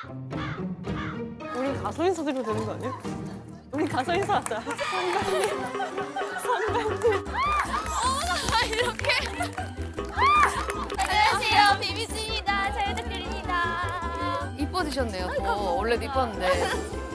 우리 가서 인사드려도 되는 거 아니야? 우리 가서 인사하자. 선배님. 선배님. 어머나, 이렇게. 안녕하세요, 비비씨입니다. 잘 부탁드립니다. 이뻐지셨네요, 더. 원래도 이뻤는데.